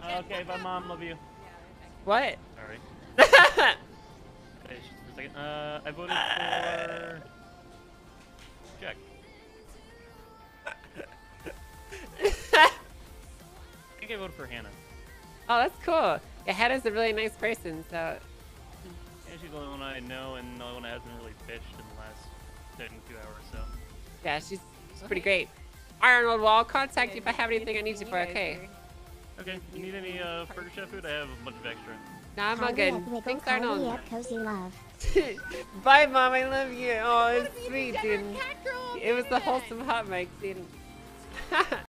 Okay, bye, Mom. Love you. What? Sorry. Hey, just for a second. I voted for Jack. I think I voted for Hannah. Oh, that's cool. Yeah, Hannah's a really nice person, so. Yeah, she's the only one I know and the only one that hasn't really bitched in the last 72 hours, so. Yeah, she's pretty great. Arnold, well, I'll contact you if I have anything I need you for, okay? Okay, you need any burger chef food? I have a bunch of extra. Nah, I'm all good. Thanks, Arnold. Cozy love. Bye, Mom. I love you. Oh, it's sweet, dude. It was the Wholesome Hotmic, dude.